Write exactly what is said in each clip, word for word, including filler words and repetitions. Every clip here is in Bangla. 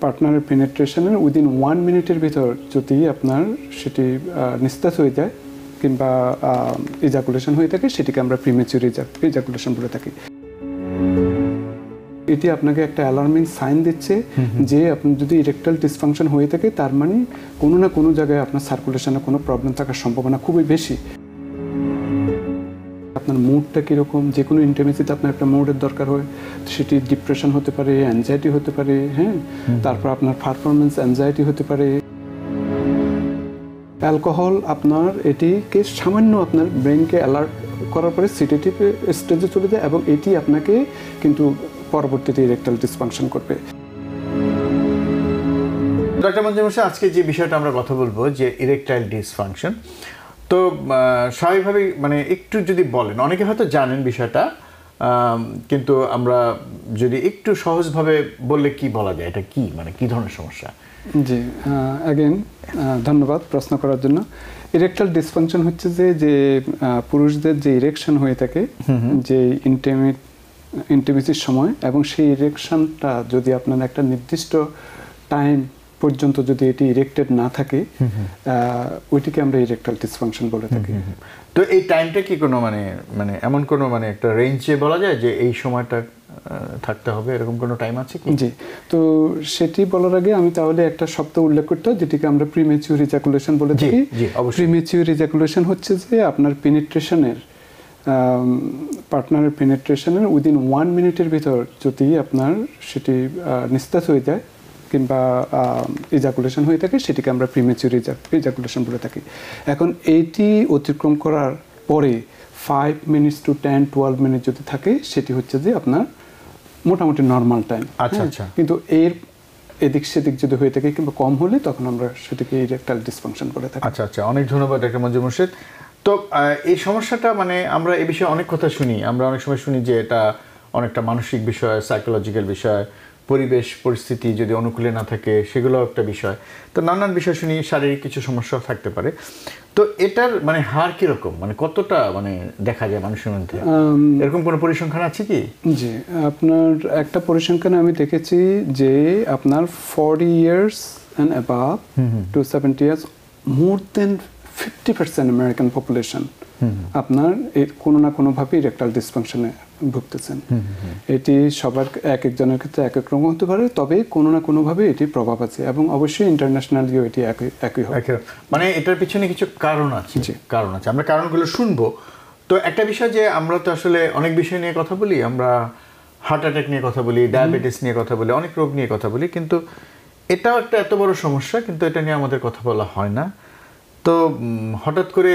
পার্টনারের পেনিট্রেশনের উইদিন ওয়ান মিনিটের ভিতর যদি আপনার সেটি নিস্তেজ হয়ে যায় কিংবা ইজাকুলেশন হয়ে থাকে, সেটিকে আমরা প্রিমেচিউর ইজাকুলেশন বলে থাকি। এটি আপনাকে একটা অ্যালার্মিং সাইন দিচ্ছে যে আপনার যদি ইরেকটাইল ডিসফাংশন হয়ে থাকে, তার মানে কোনো না কোনো জায়গায় আপনার সার্কুলেশনে কোনো প্রবলেম থাকার সম্ভাবনা খুবই বেশি। আপনার মুডটা কীরকম, যে কোনো ইন্টিমেসিতে আপনার একটা মুডের দরকার হয়, সেটি ডিপ্রেশন হতে পারে, অ্যাংজাইটি হতে পারে, হ্যাঁ, তারপর আপনার পারফরমেন্স অ্যাংজাইটি হতে পারে। অ্যালকোহল আপনার এটিকে সামান্য আপনার ব্রেনকে অ্যালার্ট করার পরে সিটেটিভ স্টেজে চলে যায় এবং এটি আপনাকে কিন্তু পরবর্তীতে ইরেকটাইল ডিসফাংশন করবে। ডক্টর মঞ্জুর মশাই, আজকে যে বিষয়টা আমরা কথা বলবো যে ইরেকটাইল ডিসফাংশন, তো স্বাভাবিকভাবেই মানে একটু যদি বলেন, অনেকে হয়তো জানেন বিষয়টা, কিন্তু আমরা যদি একটু সহজভাবে বললে কি বলা যায়, এটা কি মানে কি ধরনের সমস্যা? জি, অ্যাগেন ধন্যবাদ প্রশ্ন করার জন্য। ইরেকটাইল ডিসফাংশন হচ্ছে যে যে পুরুষদের যে ইরেকশন হয়ে থাকে যে ইন্টিমেট ইন্টিমেসির সময়, এবং সেই ইরেকশনটা যদি আপনার একটা নির্দিষ্ট টাইম পর্যন্ত যদি এটি ইরেক্টেড না থাকে, ওইটিকে আমরা ইরেকটাইল ডিসফাংশন বলে থাকি। তো এই টাইমটা কি কোনো মানে মানে এমন কোনো মানে একটা রেঞ্জে বলা যায় যে এই সময়টা থাকতে হবে, এরকম কোনো টাইম আছে কি? জি, তো সেটি বলার আগে আমি তাহলে একটা শব্দ উল্লেখ করতে, যেটিকে আমরা প্রিমেচিউর ইজাকুলেশন বলে থাকি। প্রিমেচিউর ইজাকুলেশন হচ্ছে যে আপনার পেনিট্রেশনের পার্টনারের পেনিট্রেশনের উইদিন ওয়ান মিনিটের ভিতর যদি আপনার সেটি নিস্তেজ হয়ে যায় কিংবা ইজাকুলেশন হয়ে থাকে, সেটিকে আমরা প্রিমেচিউর ইজাকুলেশন বলে থাকি। এখন এইটি অতিক্রম করার পরে five minutes to ten twelve minute যদি থাকে, সেটি হচ্ছে যে আপনার মোটামুটি নর্মাল টাইম। আচ্ছা আচ্ছা। কিন্তু এর এদিক সেদিক যদি হয়ে থাকে কিংবা কম হলে, তখন আমরা সেটিকে ইরেকটাইল ডিসফাংশন বলে থাকি। আচ্ছা আচ্ছা, অনেক ধন্যবাদ ডক্টর মঞ্জুর মোর্শেদ। তো এই সমস্যাটা মানে আমরা এই বিষয়ে অনেক কথা শুনি, আমরা অনেক সময় শুনি যে এটা অনেকটা মানসিক বিষয়, সাইকোলজিক্যাল বিষয়, পরিবেশ পরিস্থিতি যদি অনুকূলে না থাকে সেগুলো একটা বিষয়, তো নানান বিষয় শুনি, শারীরিক কিছু সমস্যা থাকতে পারে। তো এটার মানে হার কিরকম, মানে কতটা মানে দেখা যায় মানুষের মধ্যে, এরকম কোনো পরিসংখ্যান আছে কি? জি, আপনার একটা পরিসংখ্যানে আমি দেখেছি যে আপনার forty years and above to seventy years, more than fifty percent American population আপনার কোনো না কোনোভাবে ইরেকটাইল ডিসফাংশনে ভুগতেছেন। এটি সবার এক একজনের ক্ষেত্রে এক এক রকম হতে পারে, তবে কোনো না কোনোভাবে এটি প্রভাব আছে এবং অবশ্যই ইন্টারন্যাশনালিও এটি একই একই হয়। মানে এটার পিছনে কিছু কারণ আছে, কারণ আছে, আমরা কারণগুলো শুনবো। তো একটা বিষয় যে আমরা তো আসলে অনেক বিষয় নিয়ে কথা বলি, আমরা হার্ট অ্যাটাক নিয়ে কথা বলি, ডায়াবেটিস নিয়ে কথা বলি, অনেক রোগ নিয়ে কথা বলি, কিন্তু এটাও একটা এত বড় সমস্যা, কিন্তু এটা নিয়ে আমাদের কথা বলা হয় না। তো হঠাৎ করে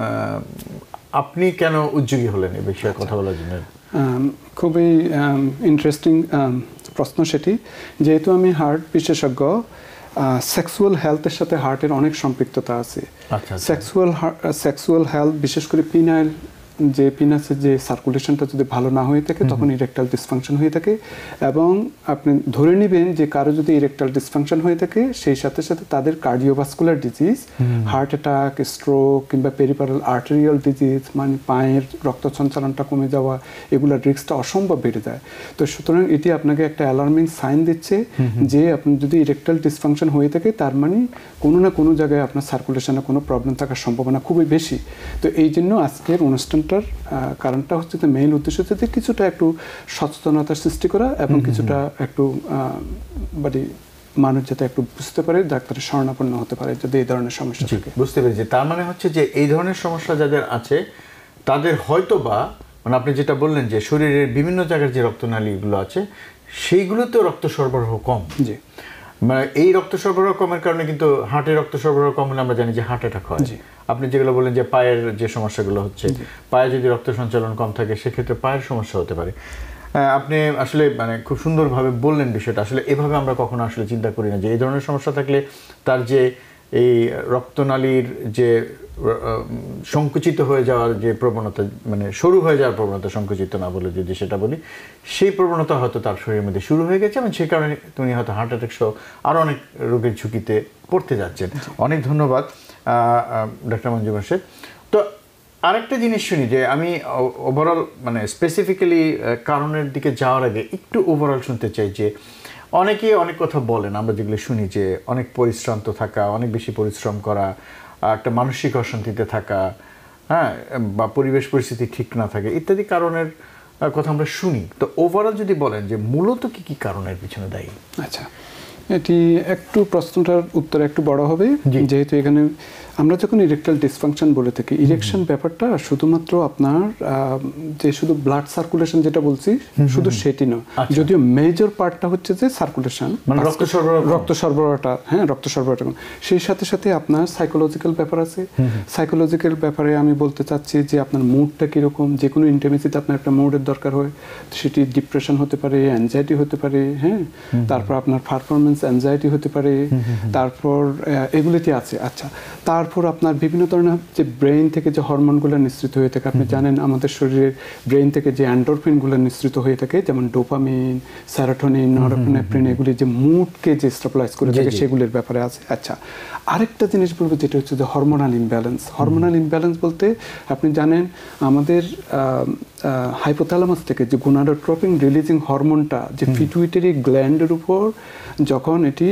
আপনি কেন উদ্যোগী হলেন এই বিষয়ে কথা বলার জন্য? খুবই ইন্টারেস্টিং প্রশ্ন সেটি। যেহেতু আমি হার্ট বিশেষজ্ঞ, সেক্সুয়াল হেলথের সাথে হার্টের অনেক সম্পৃক্ততা আছে। সেক্সুয়াল সেক্সুয়াল হেলথ, বিশেষ করে পিনাইল যে পিনাসের যে সার্কুলেশনটা যদি ভালো না হয়ে থাকে, তখন ইরেকটাইল ডিসফাংশন হয়ে থাকে। এবং আপনি ধরে নেবেন যে কারো যদি ইরেকটাইল ডিসফাংশন হয়ে থাকে, সেই সাথে সাথে তাদের cardiovascular disease, heart attack, stroke কিংবা পেরিফেরাল আর্টেরিয়াল ডিজিজ, মানে পায়ের রক্ত সঞ্চালনটা কমে যাওয়া, এগুলোর রিস্কটা অসম্ভব বেড়ে যায়। তো সুতরাং এটি আপনাকে একটা অ্যালার্মিং সাইন দিচ্ছে যে আপনি যদি ইরেকটাইল ডিসফাংশন হয়ে থাকে, তার মানে কোনো না কোনো জায়গায় আপনার সার্কুলেশনে কোনো প্রবলেম থাকার সম্ভাবনা খুবই বেশি। তো এই জন্য আজকের অনুষ্ঠান কারণটা হচ্ছে যে মেইন উদ্দেশ্য হচ্ছে কিছুটা একটু সচেতনতা সৃষ্টি করা এবং কিছুটা একটু মানে মানুষ যাতে একটু বুঝতে পারে, ডাক্তারের শরণাপন্ন হতে পারে যদি এই ধরনের সমস্যা থাকে। বুঝতে পেরেছি। তার মানে হচ্ছে যে এই ধরনের সমস্যা যাদের আছে তাদের হয়তো বা মানে আপনি যেটা বললেন যে শরীরের বিভিন্ন জায়গার যে রক্তনালীগুলো আছে সেইগুলোতেও রক্ত সরবরাহ কম। জি, মানে এই রক্ত সরবরাহ কমের কারণে কিন্তু হার্টের রক্ত সরবরাহ কম হলে আমরা জানি যে হার্ট অ্যাটাক হয়। আপনি যেগুলো বললেন যে পায়ের যে সমস্যাগুলো হচ্ছে, পায়ে যদি রক্ত সঞ্চালন কম থাকে সেক্ষেত্রে পায়ের সমস্যা হতে পারে। আপনি আসলে মানে খুব সুন্দরভাবে বললেন বিষয়টা। আসলে এভাবে আমরা কখনো আসলে চিন্তা করি না যে এই ধরনের সমস্যা থাকলে তার যে এই রক্তনালীর যে সংকুচিত হয়ে যাওয়ার যে প্রবণতা, মানে সরু হয়ে যাওয়ার প্রবণতা, সংকুচিত না বলে যদি সেটা বলি, সেই প্রবণতা হয়তো তার শরীরের মধ্যে শুরু হয়ে গেছে এবং সেই কারণে তুমি হয়তো হার্ট অ্যাটাক সহ আরও অনেক রোগের ঝুঁকিতে পড়তে যাচ্ছেন। অনেক ধন্যবাদ ডক্টর মঞ্জু মোর্শেদ। তো আরেকটা জিনিস শুনি যে আমি ওভারঅল মানে স্পেসিফিক্যালি কারণের দিকে যাওয়ার আগে একটু ওভারঅল শুনতে চাই যে অনেকেই অনেক কথা বলেন, আমরা যেগুলো শুনি যে অনেক পরিশ্রান্ত থাকা, অনেক বেশি পরিশ্রম করা, একটা মানসিক অশান্তিতে থাকা, হ্যাঁ, বা পরিবেশ পরিস্থিতি ঠিক না থাকে ইত্যাদি কারণের কথা আমরা শুনি। তো ওভারঅল যদি বলেন যে মূলত কি কি কারণের পিছনে দায়ী? আচ্ছা, এটি একটু প্রশ্নটার উত্তর একটু বড় হবে, যেহেতু এখানে আমরা যখন ইরেকটাইল ডিসফাংশন বলে থাকি, ইরেকশন ব্যাপারটা শুধুমাত্র আপনার যে শুধু ব্লাড সার্কুলেশন যেটা বলছি শুধু সেটি নয়, যদিও মেজর পার্টটা হচ্ছে যে সার্কুলেশন, মানে রক্ত সরবরাহ, রক্ত সরবরাহটা, হ্যাঁ রক্ত সরবরাহটা, সেই সাথে সাথে আপনার সাইকোলজিক্যাল ব্যাপার আছে। সাইকোলজিক্যাল ব্যাপারে আমি বলতে চাচ্ছি যে আপনার মুডটা কীরকম, যে কোনো ইন্টিমেসিতে আপনার একটা মুডের দরকার হয়, সেটি ডিপ্রেশন হতে পারে, অ্যাংজাইটি হতে পারে, হ্যাঁ, তারপর আপনার পারফরমেন্স অ্যাংজাইটি হতে পারে, তারপর এগুলিতে আছে। আচ্ছা, তারপর আপনার বিভিন্ন ধরনের যে ব্রেইন থেকে যে হরমোনগুলো নিঃসৃত হয়ে থাকে, আপনি জানেন আমাদের শরীরের ব্রেইন থেকে যে এন্ডোরফিনগুলো নিঃসৃত হয়ে থাকে, যেমন ডোপামিন, সেরোটোনিন, নরএপিনেফ্রিন, এগুলি যে মুডকে যে স্টেবিলাইজ করে থাকে সেগুলির ব্যাপারে আছে। আচ্ছা, আরেকটা জিনিস বলবো যেটা হচ্ছে যে হরমোনাল ইমব্যালেন্স। হরমোনাল ইমব্যালেন্স বলতে আপনি জানেন আমাদের হাইপোথ্যালামাস থেকে যে গোনাডোট্রপিন রিলিজিং হরমোনটা যে পিটুইটারি গ্ল্যান্ডের উপর যখন এটি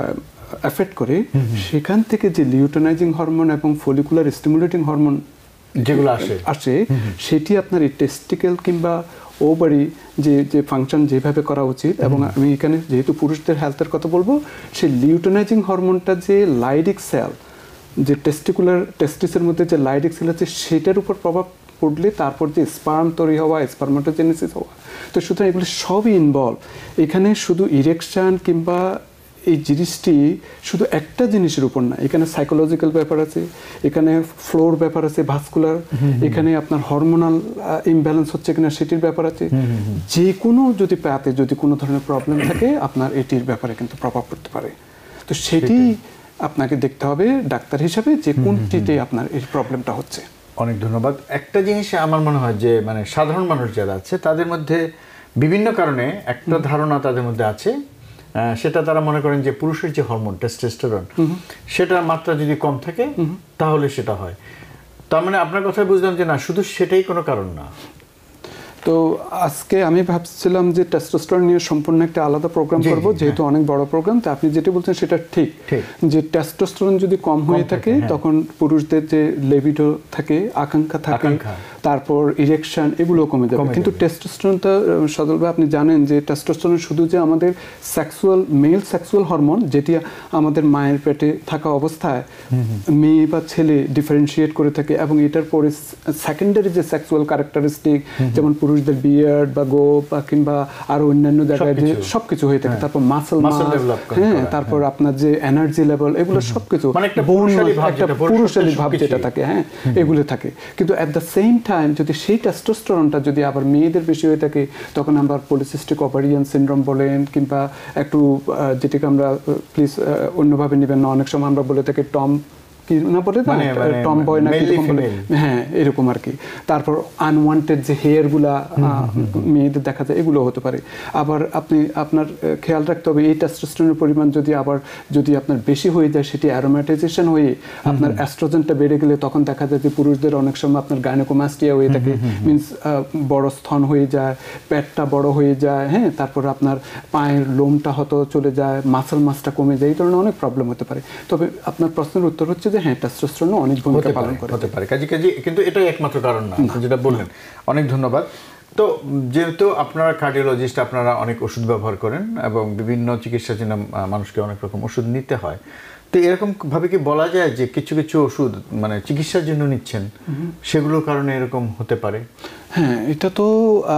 এফেক্ট করে, সেখান থেকে যে লিউটেনাইজিং হরমোন এবং ফলিকুলার স্টিমুলেটিং হরমোন যেগুলো আসে আসে সেটি আপনার এই টেস্টিকেল কিংবা ওভারি যে যে ফাংশন যেভাবে করা উচিত, এবং আমি এখানে যেহেতু পুরুষদের হেলথের কথা বলবো, সেই লিউটেনাইজিং হরমোনটা যে লাইডিক সেল, যে টেস্টিকুলার টেস্টিসের মধ্যে যে লাইডিক সেল আছে সেটার উপর প্রভাব পড়লে তারপর যে স্পার্ম তৈরি হওয়া, স্পার্মাটোজেনেসিস হওয়া, তো সুতরাং এগুলো সবই ইনভলভ। এখানে শুধু ইরেকশন কিংবা এই জিনিসটি শুধু একটা জিনিসের উপর না, এখানে সাইকোলজিক্যাল ব্যাপার আছে, এখানে ফ্লোর ব্যাপার আছে, ভাস্কুলার, এখানে আপনার হরমোনাল ইমব্যালেন্স হচ্ছে কিনা সেটির ব্যাপার আছে। যে কোনো যদি পাতে যদি কোনো ধরনের প্রবলেম থাকে আপনার এটির ব্যাপারে কিন্তু প্রভাব পড়তে পারে। তো সেটি আপনাকে দেখতে হবে ডাক্তার হিসাবে যে কোনটিতে আপনার এই প্রবলেমটা হচ্ছে। অনেক ধন্যবাদ। একটা জিনিস আমার মনে হয় যে মানে সাধারণ মানুষ যারা আছে তাদের মধ্যে বিভিন্ন কারণে একটা ধারণা তাদের মধ্যে আছে, সেটা তারা মনে করেন যে পুরুষের যে হরমোন টেস্টোস্টেরন সেটার মাত্রা যদি কম থাকে তাহলে সেটা হয়। তার মানে আপনার কথায় বুঝলাম যে না, শুধু সেটাই কোনো কারণ না। তো আজকে আমি ভাবছিলাম যে টেস্টোস্টেরন নিয়ে সম্পূর্ণ একটা আলাদা প্রোগ্রাম করব, যেহেতু অনেক বড় প্রোগ্রাম। তো আপনি যেটা বলছেন সেটা ঠিক, যে টেস্টোস্টেরন যদি কম হয়ে থাকে তখন পুরুষদের যে লিবিডো থাকে, আকাঙ্ক্ষা থাকে, তারপর ইরেকশন, এগুলো কমে যাবে। কিন্তু টেস্টোস্টেরনটা সদলভাবে আপনি জানেন যে টেস্টোস্টেরন শুধু যে আমাদের সেক্সুয়াল মেল সেক্সুয়াল হরমোন, যেটি আমাদের মায়ের পেটে থাকা অবস্থায় মেয়ে বা ছেলে ডিফারেন্সিয়েট করে থাকে, এবং এটার পরে সেকেন্ডারি যে সেক্সুয়াল ক্যারেক্টারিস্টিক, যেমন পুরুষদের বিয়ার্ড বা গোপ বা কিংবা আরো অন্যান্য জায়গায় যে সবকিছু হয়ে থাকে, তারপর মাসল মাস, হ্যাঁ, তারপর আপনার যে এনার্জি লেভেল, এগুলো সবকিছু একটা পুরুষালী ভাব যেটা থাকে, হ্যাঁ, এগুলো থাকে। কিন্তু এট দ্য সেম টাইম যদি সেই টেস্টোস্টেরনটা যদি আবার মেয়েদের বেশি হয়ে থাকে, তখন আমরা পলিসিস্টিক ওভারিয়ান সিনড্রোম বলেন, কিংবা একটু যেটাকে আমরা প্লিজ অন্যভাবে নেবেন না, অনেক সময় আমরা বলে থাকি টম কি না বলে টম বয় না এরকম বলে, হ্যাঁ এরকম আর কি। তারপর আনওয়ান্টেড যে হেয়ারগুলা মেয়েদের দেখা যায়, এগুলো হতে পারে। আবার আপনি আপনার খেয়াল রাখতে হবে এই টেস্টোস্টেরনের পরিমাণ যদি আবার যদি আপনার বেশি হয়ে যায়, সেটি অ্যারোম্যাটাইজেশন হয়ে আপনার অ্যাস্ট্রোজেনটা বেড়ে গেলে তখন দেখা যায় যে পুরুষদের অনেক সময় আপনার গাইনোকোমাস্টিয়া হয়ে থাকে, মিনস বড় স্তন হয়ে যায়, পেটটা বড় হয়ে যায়, হ্যাঁ, তারপর আপনার পায়ের লোমটা হয়তো চলে যায়, মাসল মাসটা কমে যায়, এই ধরনের অনেক প্রবলেম হতে পারে। তবে আপনার প্রশ্নের উত্তর হচ্ছে হ্যাঁ, টেস্টোস্টেরন অনেক ভূমিকা পালন করে, হতে পারে কাজে কাজে, কিন্তু এটাই একমাত্র কারণ না, যেটা বললেন। অনেক ধন্যবাদ। তো যেহেতু আপনারা কার্ডিওলজিস্ট, আপনারা অনেক ওষুধ ব্যবহার করেন এবং বিভিন্ন চিকিৎসার জন্য মানুষকে অনেক রকম ওষুধ নিতে হয়, তো এরকম ভাবে কি বলা যায় যে কিছু কিছু ওষুধ মানে চিকিৎসার জন্য নিচ্ছেন, সেগুলোর কারণে এরকম হতে পারে? হ্যাঁ, এটা তো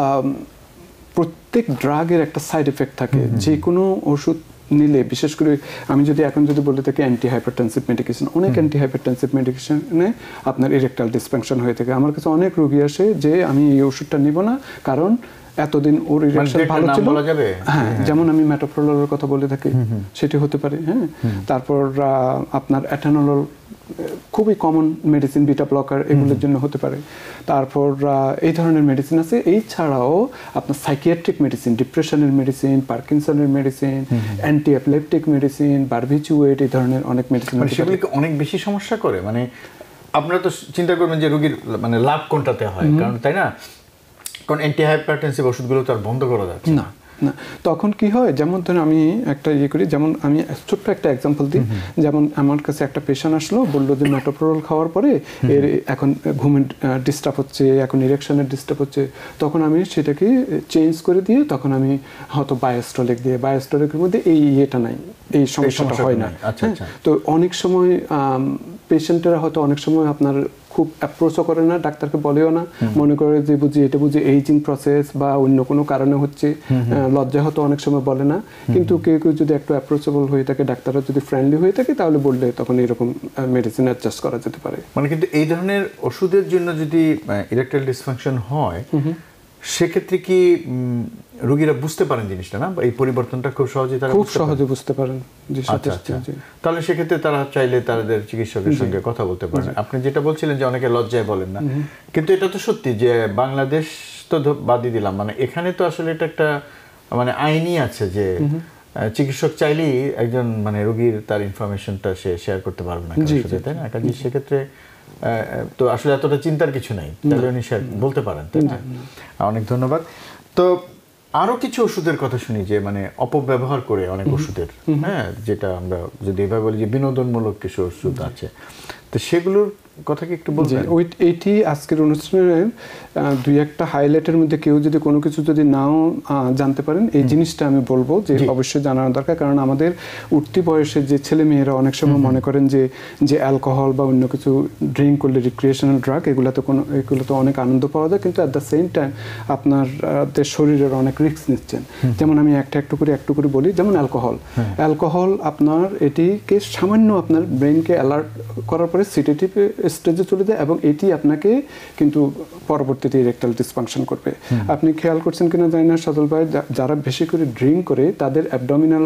প্রত্যেক ড্রাগের একটা সাইড এফেক্ট থাকে। যে কোনো ওষুধ নিলে, বিশেষ করে আমি যদি এখন যদি বলে থাকি অ্যান্টি হাইপারটেনসিভ মেডিকেশন, অনেক অ্যান্টি হাইপারটেনসিভ মেডিকেশনে আপনার ইরেকটাইল ডিসফাংশন হয়ে থাকে। আমার কাছে অনেক রোগী আসে যে আমি এই ওষুধটা নিব না, কারণ এতদিন ওর ইরেকশন ভালো ছিল, হ্যাঁ, যেমন আমি মেটোপ্রোলোলের কথা বলে থাকি, সেটি হতে পারে, হ্যাঁ। তারপর আপনার অ্যাটানোল খুবই কমন মেডিসিন, বিটা ব্লকার, এগুলোর জন্য হতে পারে। তারপর এই ধরনের মেডিসিন আছে। এই ছাড়াও আপনার সাইকিয়াট্রিক মেডিসিন, ডিপ্রেশনের মেডিসিন, পার্কিনসনের medicine, anti epileptic medicine, barbiturate, এই ধরনের অনেক মেডিসিন। সেগুলো অনেক বেশি সমস্যা করে, মানে আপনারা তো চিন্তা করবেন যে রোগীর মানে লাভ কোনটাতে হয়, কারণ তাই না, কারণ অ্যান্টি হাইপারটেনসিভ ওষুধগুলো তো আর বন্ধ করা যাচ্ছে না। না, তখন কি হয়, যেমন ধরুন আমি একটা ইয়ে করি, যেমন আমি ছোট্ট একটা এক্সাম্পল দিই। যেমন আমার কাছে একটা পেশেন্ট আসলো, বললো যে মেটোপ্রোল খাওয়ার পরে এর এখন ঘুমের ডিস্টার্ব হচ্ছে, এখন ইরেকশনের ডিস্টার্ব হচ্ছে। তখন আমি সেটাকে চেঞ্জ করে দিয়ে তখন আমি হয়তো বায়োস্টলিক দিয়ে, বায়োস্টলিকের মধ্যে এই ইয়েটা নাই, এই সমস্যাটা হয় না। তো অনেক সময় পেশেন্টেরা হয়তো অনেক সময় আপনার খুব অ্যাপ্রোচও করে না, ডাক্তারকে বলেও না, মনে করে যে বুঝি এটা বুঝি এইজিং প্রসেস বা অন্য কোনো কারণে হচ্ছে, লজ্জা হয়তো অনেক সময় বলে না। কিন্তু কেউ কেউ যদি একটু অ্যাপ্রোচেবল হয়ে থাকে, ডাক্তাররা যদি ফ্রেন্ডলি হয়ে থাকে, তাহলে বললে তখন এরকম মেডিসিন অ্যাডজাস্ট করা যেতে পারে। মানে কিন্তু এই ধরনের ওষুধের জন্য যদি ইরেকটাইল ডিসফাংশন হয়, সেক্ষেত্রে কি রোগীরা বুঝতে পারেন জিনিসটা, না? এই পরিবর্তনটা খুব সহজে তারা খুব সহজে বুঝতে পারেন। আচ্ছা আচ্ছা, তাহলে সেক্ষেত্রে তারা চাইলে তাদের চিকিৎসকের সঙ্গে কথা বলতে পারেন। আপনি যেটা বলছিলেন যে অনেকে লজ্জায় বলেন না, কিন্তু এটা তো সত্যি যে বাংলাদেশ তো বাদই দিলাম, মানে এখানে তো আসলে এটা একটা মানে আইনই আছে যে চিকিৎসক চাইলেই একজন মানে রোগীর তার ইনফরমেশনটা সে শেয়ার করতে পারবে না, তাই না? কাজে সেক্ষেত্রে তো আসলে এতটা চিন্তার কিছু নাই, তাহলে উনি শেয়ার বলতে পারেন, তাই না? অনেক ধন্যবাদ। তো আরো কিছু ওষুধের কথা শুনি যে মানে অপব্যবহার করে অনেক ওষুধের, হ্যাঁ, যেটা আমরা যদি এভাবে বলি যে বিনোদনমূলক কিছু ওষুধ আছে, তো সেগুলোর কথা কি একটু বলবেন? ওই এইটি আজকের অনুষ্ঠানের দুই একটা হাইলাইটের মধ্যে কেউ যদি কোনো কিছু যদি নাও জানতে পারেন, এই জিনিসটা আমি বলবো যে অবশ্যই জানানো দরকার। কারণ আমাদের উঠতি বয়সের যে ছেলে মেয়েরা অনেক সময় মনে করেন যে যে অ্যালকোহল বা অন্য কিছু ড্রিঙ্ক করলে রিক্রিয়েশনাল ড্রাগ, এগুলোতে কোনো এগুলোতে অনেক আনন্দ পাওয়া যায়, কিন্তু অ্যাট দ্য সেম টাইম আপনাদের শরীরের অনেক রিস্ক নিচ্ছেন। যেমন আমি একটা একটু করে একটু করে বলি, যেমন অ্যালকোহল। অ্যালকোহল আপনার এটিকে সামান্য আপনার ব্রেনকে অ্যালার্ট করার পরে সিটেটিভ স্টেজে চলে যায় এবং এটি আপনাকে কিন্তু পরবর্তীতে ইরেকটাইল ডিসফাংশন করবে। আপনি খেয়াল করছেন কিনা জানি না সজল ভাই, যারা বেশি করে ড্রিঙ্ক করে তাদের অ্যাবডোমিনাল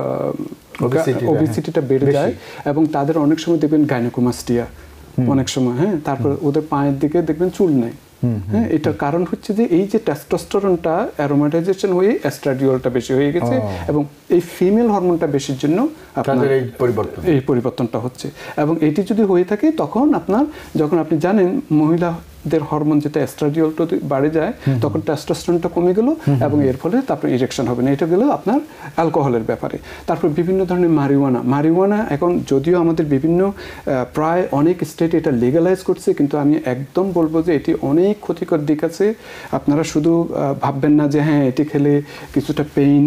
ওবেসিটিটা বেড়ে যায় এবং তাদের অনেক সময় দেখবেন গাইনোকোমাস্টিয়া অনেক সময়, হ্যাঁ, তারপর ওদের পায়ের দিকে দেখবেন চুল নেই। হ্যাঁ, এটার কারণ হচ্ছে যে এই যে টেস্টোস্টেরনটা অ্যারোমাটাইজেশন হয়ে এস্ট্রাডিওলটা বেশি হয়ে গেছে এবং এই ফিমেল হরমোনটা বেশির জন্য আপনার এই পরিবর্তন এই পরিবর্তনটা হচ্ছে। এবং এটি যদি হয়ে থাকে তখন আপনার, যখন আপনি জানেন মহিলাদের হরমোন যেটা এস্ট্রাডিওলটা বাড়ে যায়, তখন টেস্টোস্টেরনটা কমে গেল এবং এর ফলে তারপর ইরেকশন হবে না। এটা গেল আপনার অ্যালকোহলের ব্যাপারে। তারপর বিভিন্ন ধরনের মারিওয়ানা। মারিওয়ানা এখন যদিও আমাদের বিভিন্ন প্রায় অনেক স্টেট এটা লিগালাইজ করছে, কিন্তু আমি একদম বলবো যে এটি অনেক ক্ষতিকর দিক আছে। আপনারা শুধু ভাববেন না যে হ্যাঁ এটি খেলে কিছুটা পেইন,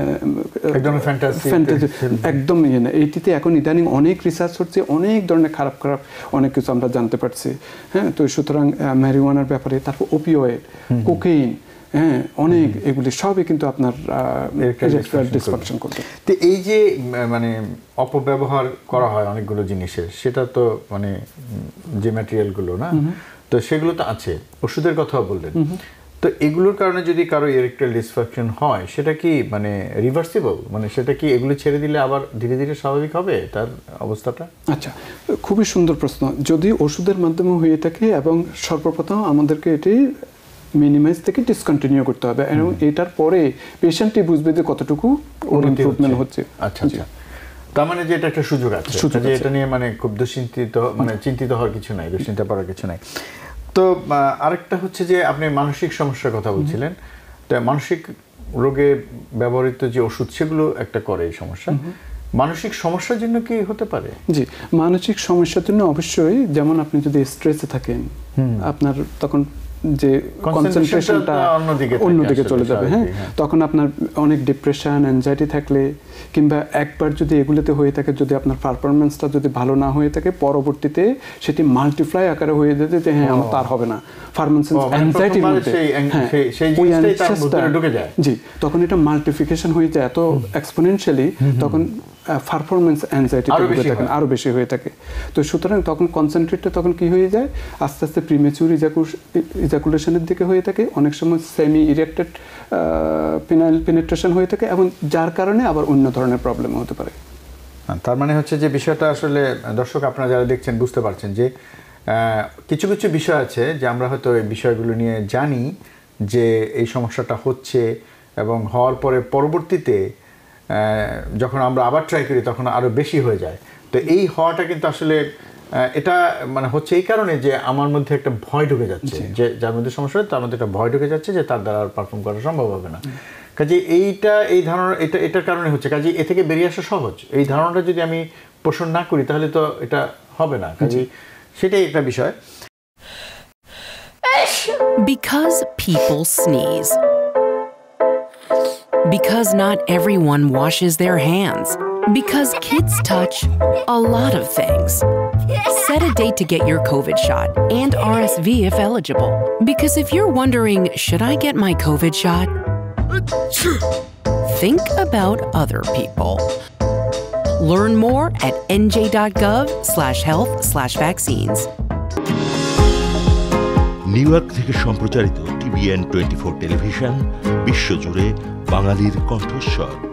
ফ্যান্টাসি, একদম ইয়ে না। এইটিতে এখন ইদানিং অনেক রিসার্চ হচ্ছে, অনেক ধরনের খারাপ খারাপ অনেক কিছু আমরা জানতে পারছি। হ্যাঁ, তো সুতরাং ম্যারিওয়ানার ব্যাপারে, তারপর ওপিওয়েড, কোকেইন, হ্যাঁ, অনেক এগুলি সবই কিন্তু আপনার ইরেকটাইল ডিসফাংশন করবে। তো এই যে মানে অপব্যবহার করা হয় অনেকগুলো জিনিসের, সেটা তো মানে যে ম্যাটেরিয়ালগুলো না, তো সেগুলো তো আছে, ওষুধের কথাও বললেন। তো এগুলোর কারণে যদি কারো ইরেকটাইল ডিসফাংশন হয়, সেটা কি মানে রিভার্সিবল? মানে সেটা কি এগুলো ছেড়ে দিলে আবার ধীরে ধীরে স্বাভাবিক হবে তার অবস্থাটা? আচ্ছা, খুবই সুন্দর প্রশ্ন। যদি ওষুধের মাধ্যমে হয়ে থাকে এবং সর্বপ্রথম আমাদেরকে এটি মিনিমাইজ থেকে ডিসকন্টিনিউ করতে হবে এবং এটার পরে পেশেন্টই বুঝবে যে কতটুকু ইমপ্রুভমেন্ট হচ্ছে। আচ্ছা আচ্ছা, তার মানে যে এটা একটা সুযোগ আছে, যে এটা নিয়ে মানে খুব দুশ্চিন্তিত মানে চিন্তিত হওয়ার কিছু নাই, দুশ্চিন্তা করার কিছু নাই। তো আরেকটা হচ্ছে যে আপনি মানসিক সমস্যার কথা বলছিলেন, তো মানসিক রোগে ব্যবহৃত যে ওষুধ সেগুলো একটা করে এই সমস্যা। মানসিক সমস্যার জন্য কি হতে পারে? জি, মানসিক সমস্যার জন্য অবশ্যই, যেমন আপনি যদি স্ট্রেসে থাকেন, আপনার তখন যে কনসেন্ট্রেশনটা অন্যদিকে চলে যাবে। হ্যাঁ, তখন আপনার অনেক ডিপ্রেশন, অ্যাংজাইটি থাকলে কিংবা একবার যদি এগুলোতে হয়ে থাকে, যদি আপনার পারফরমেন্সটা যদি ভালো না হয়ে থাকে, পরবর্তীতে সেটি মাল্টিপ্লাই আকারে হয়ে যেতে যে হ্যাঁ আমার তার হবে না, পারফরমেন্স অ্যাংজাইটির মধ্যে, হ্যাঁ জি, তখন এটা মাল্টিফিকেশন হয়ে যায় এত এক্সপোনেনশিয়ালি, তখন পারফরমেন্স অ্যাংজাইটি আরো বেশি হয়ে থাকে। তো সুতরাং তখন কনসেন্ট্রেটটা তখন কি হয়ে যায়, আস্তে আস্তে প্রিমেচুর ইজাকুলেশনের দিকে হয়ে থাকে, অনেক সময় সেমি ইরেক্টেড পেনাইল পেনিট্রেশন হয়ে থাকে এবং যার কারণে আবার অন্য ধরনের প্রবলেম হতে পারে। তার মানে হচ্ছে যে বিষয়টা আসলে দর্শক আপনারা যারা দেখছেন বুঝতে পারছেন যে কিছু কিছু বিষয় আছে যে আমরা হয়তো এই বিষয়গুলো নিয়ে জানি যে এই সমস্যাটা হচ্ছে এবং হওয়ার পরে পরবর্তীতে যখন আমরা আবার ট্রাই করি তখন আরও বেশি হয়ে যায়। তো এই হওয়াটা কিন্তু আসলে এটা মানে হচ্ছে এই কারণে যে আমার মধ্যে একটা ভয় ঢুকে যাচ্ছে, যে যার মধ্যে সমস্যা হয় তার মধ্যে একটা ভয় ঢুকে যাচ্ছে যে তার দ্বারা আর পারফর্ম করা সম্ভব হবে না। কাজে এইটা এই ধারণা এটা এটার কারণে হচ্ছে, কাজে এ থেকে বেরিয়ে আসা সহজ। এই ধারণাটা যদি আমি পোষণ না করি তাহলে তো এটা হবে না, কাজে সেটাই একটা বিষয়। Because people sneeze. Because not everyone washes their hands. Because kids touch a lot of things. Set a date to get your COVID shot and R S V if eligible. Because if you're wondering, should I get my COVID shot? Think about other people. Learn more at nj.gov slash health slash vaccines. New York থেকে সম্প্রচারিত টিভিএন টোয়েন্টি ফোর টেলিভিশন, বিশ্বজুড়ে বাঙালির কণ্ঠস্বর।